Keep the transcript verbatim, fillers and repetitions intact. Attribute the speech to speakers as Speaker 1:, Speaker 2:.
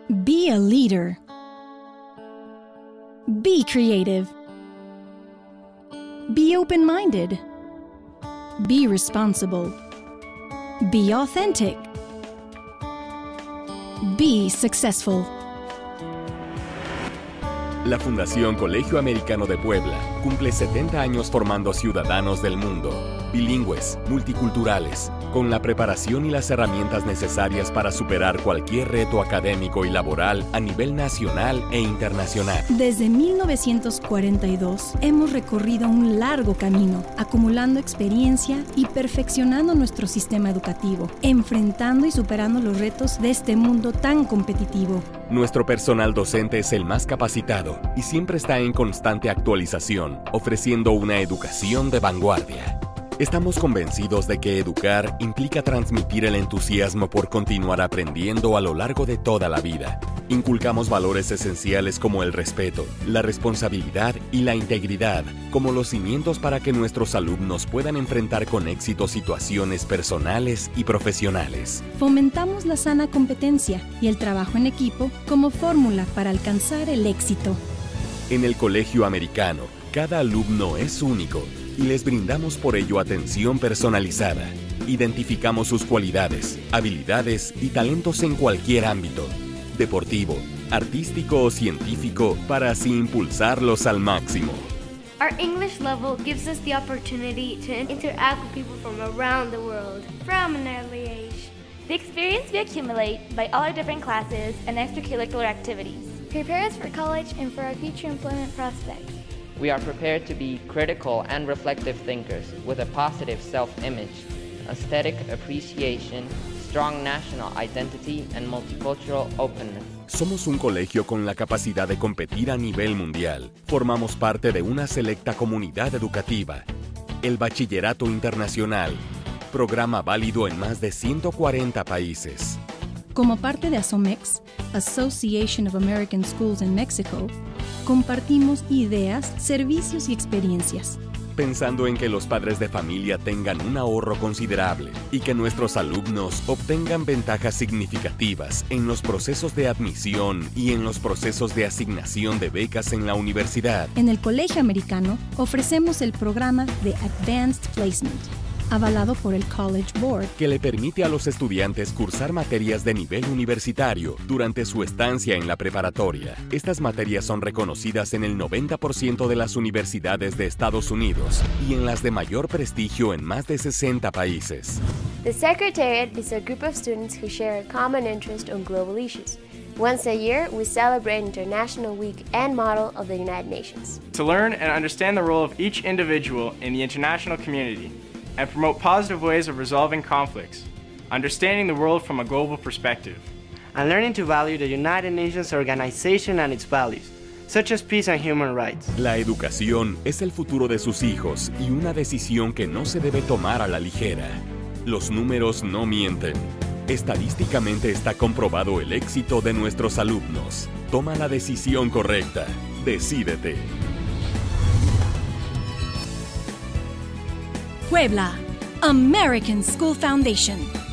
Speaker 1: Be a leader. Be creative. Be open-minded. Be responsible. Be authentic. Be successful.
Speaker 2: La Fundación Colegio Americano de Puebla cumple setenta años formando ciudadanos del mundo, bilingües, multiculturales, con la preparación y las herramientas necesarias para superar cualquier reto académico y laboral a nivel nacional e internacional.
Speaker 1: Desde mil novecientos cuarenta y dos hemos recorrido un largo camino, acumulando experiencia y perfeccionando nuestro sistema educativo, enfrentando y superando los retos de este mundo tan competitivo.
Speaker 2: Nuestro personal docente es el más capacitado y siempre está en constante actualización, ofreciendo una educación de vanguardia. Estamos convencidos de que educar implica transmitir el entusiasmo por continuar aprendiendo a lo largo de toda la vida. Inculcamos valores esenciales como el respeto, la responsabilidad y la integridad como los cimientos para que nuestros alumnos puedan enfrentar con éxito situaciones personales y profesionales.
Speaker 1: Fomentamos la sana competencia y el trabajo en equipo como fórmula para alcanzar el éxito.
Speaker 2: En el Colegio Americano, cada alumno es único y les brindamos por ello atención personalizada. Identificamos sus cualidades, habilidades y talentos en cualquier ámbito, deportivo, artístico o científico, para así impulsarlos al máximo.
Speaker 3: Our English level gives us the opportunity to interact with people from around the world from an early age.
Speaker 4: The experience we accumulate by all our different classes and extracurricular activities
Speaker 3: prepare us for college and for our future employment prospects.
Speaker 5: We are prepared to be critical and reflective thinkers with a positive self-image, aesthetic appreciation, strong national identity, and multicultural openness.
Speaker 2: Somos un colegio con la capacidad de competir a nivel mundial. Formamos parte de una selecta comunidad educativa, el Bachillerato Internacional, programa válido en más de ciento cuarenta países.
Speaker 1: Como parte de ASOMEX, Association of American Schools in Mexico, compartimos ideas, servicios y experiencias.
Speaker 2: Pensando en que los padres de familia tengan un ahorro considerable y que nuestros alumnos obtengan ventajas significativas en los procesos de admisión y en los procesos de asignación de becas en la universidad.
Speaker 1: En el Colegio Americano ofrecemos el programa de Advanced Placement, avalado por el College Board,
Speaker 2: que le permite a los estudiantes cursar materias de nivel universitario durante su estancia en la preparatoria. Estas materias son reconocidas en el noventa por ciento de las universidades de Estados Unidos y en las de mayor prestigio en más de sesenta países.
Speaker 3: The Secretariat is a group of students who share a common interest on global issues. Once a year, we celebrate International Week and Model of the United Nations.
Speaker 6: To learn and understand the role of each individual in the international community, and promote positive ways of resolving conflicts, understanding the world from a global perspective,
Speaker 7: and learning to value the United Nations organization and its values, such as peace and human rights.
Speaker 2: La educación es el futuro de sus hijos y una decisión que no se debe tomar a la ligera. Los números no mienten. Estadísticamente está comprobado el éxito de nuestros alumnos. Toma la decisión correcta. Decídete.
Speaker 1: Puebla, American School Foundation.